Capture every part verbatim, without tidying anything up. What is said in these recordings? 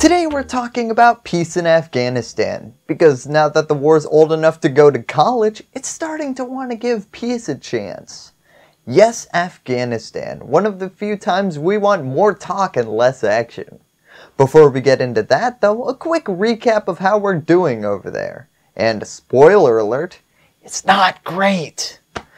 Today we're talking about peace in Afghanistan, because now that the war's old enough to go to college, it's starting to want to give peace a chance. Yes, Afghanistan, one of the few times we want more talk and less action. Before we get into that though, a quick recap of how we're doing over there. And spoiler alert, it's not great.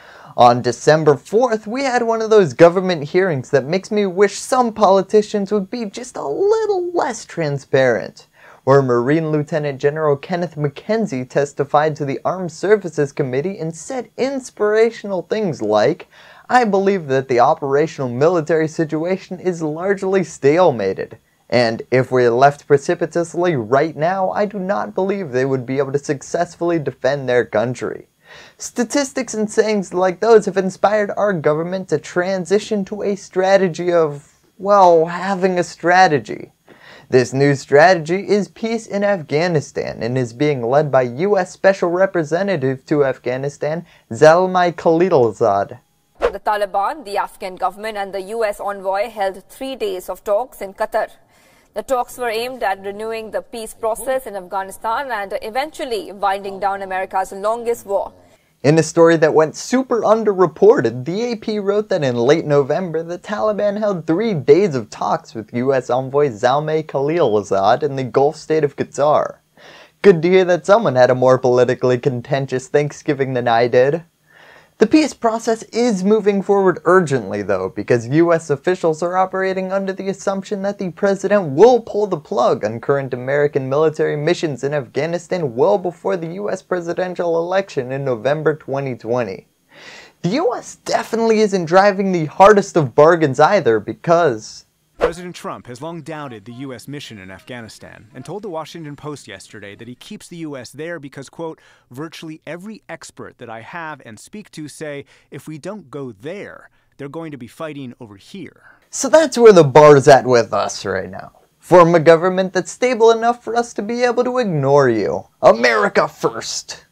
On December fourth, we had one of those government hearings that makes me wish some politicians would be just a little less transparent, where Marine Lieutenant General Kenneth McKenzie testified to the Armed Services Committee and said inspirational things like, "I believe that the operational military situation is largely stalemated, and if we are left precipitously right now, I do not believe they would be able to successfully defend their country." Statistics and sayings like those have inspired our government to transition to a strategy of, well, having a strategy. This new strategy is peace in Afghanistan and is being led by U S Special Representative to Afghanistan, Zalmay Khalizad. The Taliban, the Afghan government and the U S envoy held three days of talks in Qatar. The talks were aimed at renewing the peace process in Afghanistan and eventually winding down America's longest war. In a story that went super underreported, the A P wrote that in late November, the Taliban held three days of talks with U S envoy Zalmay Khalizad in the Gulf state of Qatar. Good to hear that someone had a more politically contentious Thanksgiving than I did. The peace process is moving forward urgently though, because U S officials are operating under the assumption that the president will pull the plug on current American military missions in Afghanistan well before the U S presidential election in November twenty twenty. The U S definitely isn't driving the hardest of bargains either, because President Trump has long doubted the U S mission in Afghanistan and told the Washington Post yesterday that he keeps the U S there because, quote, virtually every expert that I have and speak to say if we don't go there, they're going to be fighting over here. So that's where the bar's at with us right now. Form a government that's stable enough for us to be able to ignore you. America first.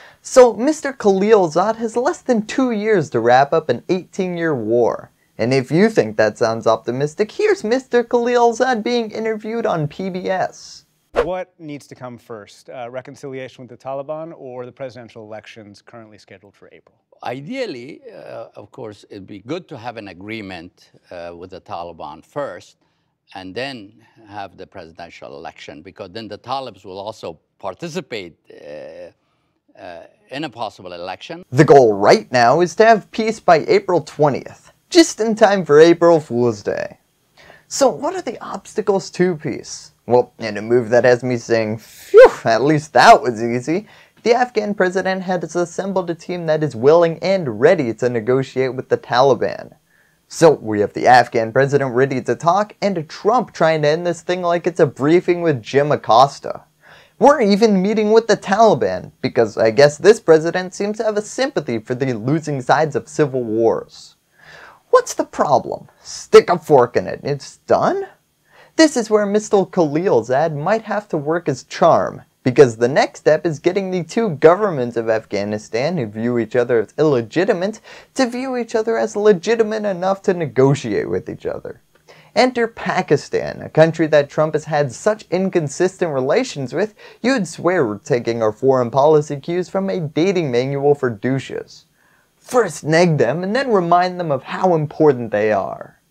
So Mister Khalizad has less than two years to wrap up an eighteen year war. And if you think that sounds optimistic, here's Mister Khalizad being interviewed on P B S. What needs to come first, uh, reconciliation with the Taliban or the presidential elections currently scheduled for April? Ideally, uh, of course, it'd be good to have an agreement uh, with the Taliban first and then have the presidential election, because then the Talibs will also participate uh, uh, in a possible election. The goal right now is to have peace by April twentieth. Just in time for April Fool's Day. So what are the obstacles to peace? Well, in a move that has me saying, phew, at least that was easy, the Afghan president has assembled a team that is willing and ready to negotiate with the Taliban. So we have the Afghan president ready to talk, and Trump trying to end this thing like it's a briefing with Jim Acosta. We're even meeting with the Taliban, because I guess this president seems to have a sympathy for the losing sides of civil wars. What's the problem? Stick a fork in it. It's done? This is where Mister Khalizad might have to work his charm, because the next step is getting the two governments of Afghanistan who view each other as illegitimate to view each other as legitimate enough to negotiate with each other. Enter Pakistan, a country that Trump has had such inconsistent relations with, you'd swear we're taking our foreign policy cues from a dating manual for douches. First neg them and then remind them of how important they are.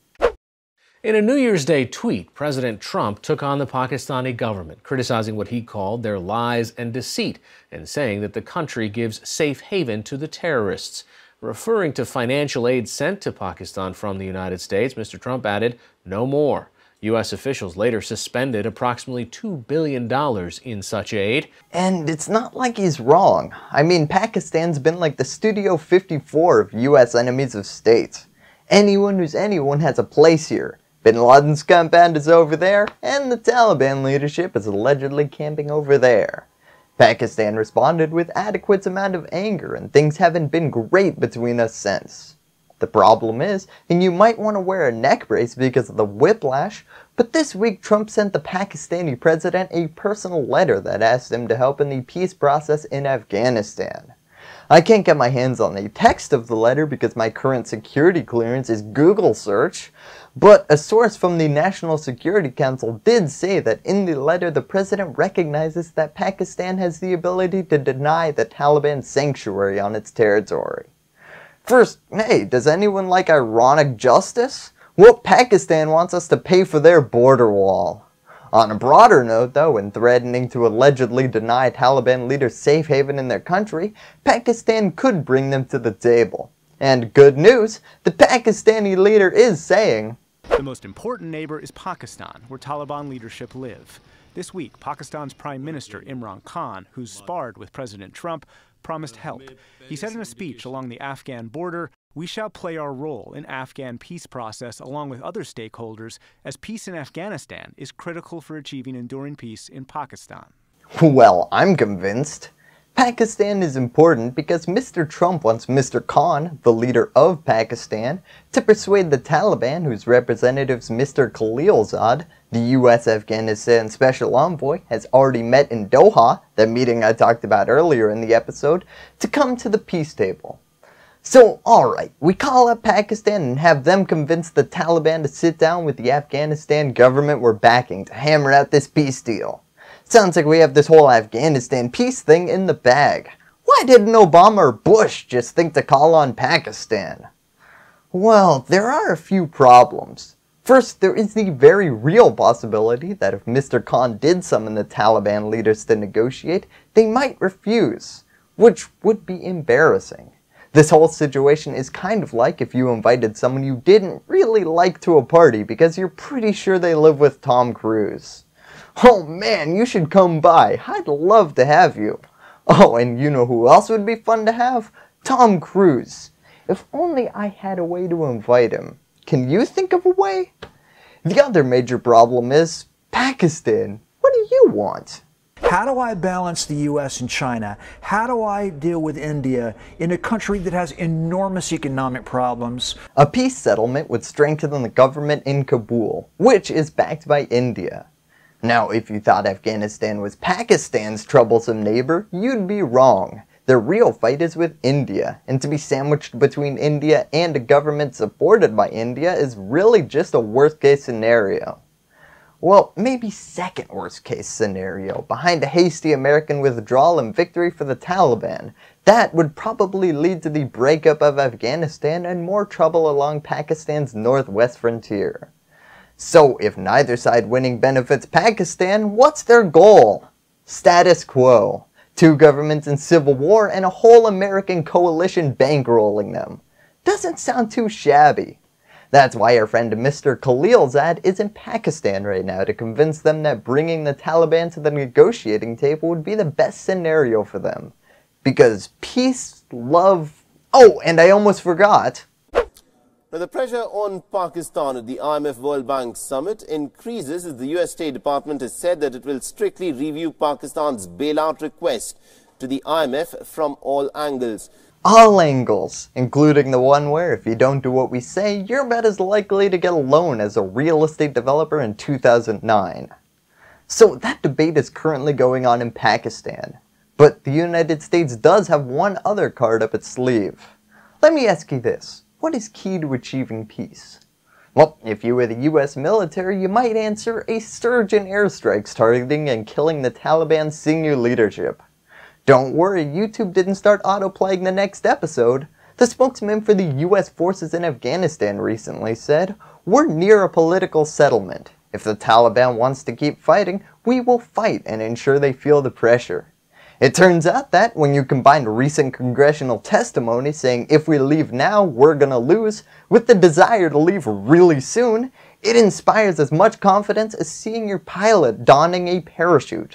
In a New Year's Day tweet, President Trump took on the Pakistani government, criticizing what he called their lies and deceit and saying that the country gives safe haven to the terrorists. Referring to financial aid sent to Pakistan from the United States, Mister Trump added, "No more." U S officials later suspended approximately two billion dollars in such aid. And it's not like he's wrong. I mean, Pakistan's been like the Studio fifty-four of U S enemies of state. Anyone who's anyone has a place here. Bin Laden's compound is over there, and the Taliban leadership is allegedly camping over there. Pakistan responded with adequate amount of anger, and things haven't been great between us since. The problem is, and you might want to wear a neck brace because of the whiplash, but this week Trump sent the Pakistani president a personal letter that asked him to help in the peace process in Afghanistan. I can't get my hands on a text of the letter because my current security clearance is Google search, but a source from the National Security Council did say that in the letter the president recognizes that Pakistan has the ability to deny the Taliban sanctuary on its territory. First, hey, does anyone like ironic justice? Well, Pakistan wants us to pay for their border wall. On a broader note, though, in threatening to allegedly deny Taliban leaders safe haven in their country, Pakistan could bring them to the table. And good news, the Pakistani leader is saying, the most important neighbor is Pakistan, where Taliban leadership live. This week, Pakistan's Prime Minister Imran Khan, who's sparred with President Trump, promised help. He said in a speech along the Afghan border, "We shall play our role in Afghan peace process along with other stakeholders, as peace in Afghanistan is critical for achieving enduring peace in Pakistan." Well, I'm convinced. Pakistan is important because Mister Trump wants Mister Khan, the leader of Pakistan, to persuade the Taliban, whose representatives Mister Khalizad, the U S Afghanistan Special Envoy, has already met in Doha, the meeting I talked about earlier in the episode, to come to the peace table. So, alright, we call up Pakistan and have them convince the Taliban to sit down with the Afghanistan government we're backing to hammer out this peace deal. Sounds like we have this whole Afghanistan peace thing in the bag. Why didn't Obama or Bush just think to call on Pakistan? Well, there are a few problems. First, there is the very real possibility that if Mister Khan did summon the Taliban leaders to negotiate, they might refuse, which would be embarrassing. This whole situation is kind of like if you invited someone you didn't really like to a party because you're pretty sure they live with Tom Cruise. Oh man, you should come by. I'd love to have you. Oh, and you know who else would be fun to have? Tom Cruise. If only I had a way to invite him. Can you think of a way? The other major problem is Pakistan. What do you want? How do I balance the U S and China? How do I deal with India in a country that has enormous economic problems? A peace settlement would strengthen the government in Kabul, which is backed by India. Now, if you thought Afghanistan was Pakistan's troublesome neighbor, you'd be wrong. The real fight is with India, and to be sandwiched between India and a government supported by India is really just a worst-case scenario. Well, maybe second worst-case scenario, behind a hasty American withdrawal and victory for the Taliban. That would probably lead to the breakup of Afghanistan and more trouble along Pakistan's northwest frontier. So, if neither side winning benefits Pakistan, what's their goal? Status quo. Two governments in civil war and a whole American coalition bankrolling them. Doesn't sound too shabby. That's why our friend Mister Khalizad is in Pakistan right now to convince them that bringing the Taliban to the negotiating table would be the best scenario for them. Because peace, love... Oh, and I almost forgot. Now, the pressure on Pakistan at the I M F World Bank Summit increases as the U S State Department has said that it will strictly review Pakistan's bailout request to the I M F from all angles. All angles, including the one where if you don't do what we say, you're about as likely to get a loan as a real estate developer in two thousand nine. So that debate is currently going on in Pakistan. But the United States does have one other card up its sleeve. Let me ask you this. What is key to achieving peace? Well, if you were the U S military, you might answer a surge in airstrikes targeting and killing the Taliban's senior leadership. Don't worry, YouTube didn't start autoplaying the next episode. The spokesman for the U S forces in Afghanistan recently said, "We're near a political settlement. If the Taliban wants to keep fighting, we will fight and ensure they feel the pressure." It turns out that when you combine recent congressional testimony saying if we leave now, we're gonna lose, with the desire to leave really soon, it inspires as much confidence as seeing your pilot donning a parachute.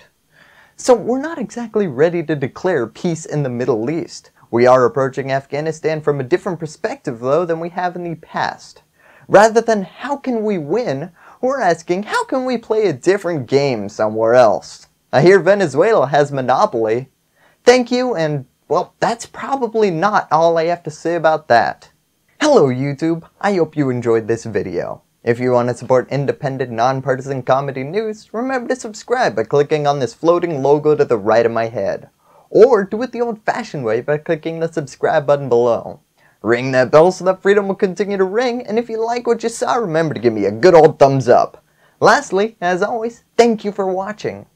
So we're not exactly ready to declare peace in the Middle East. We are approaching Afghanistan from a different perspective though than we have in the past. Rather than how can we win, we're asking how can we play a different game somewhere else. I hear Venezuela has monopoly. Thank you, and well, that's probably not all I have to say about that. Hello YouTube, I hope you enjoyed this video. If you want to support independent, nonpartisan comedy news, remember to subscribe by clicking on this floating logo to the right of my head. or do it the old-fashioned way by clicking the subscribe button below. Ring that bell so that freedom will continue to ring, and if you like what you saw, remember to give me a good old thumbs up. Lastly, as always, thank you for watching.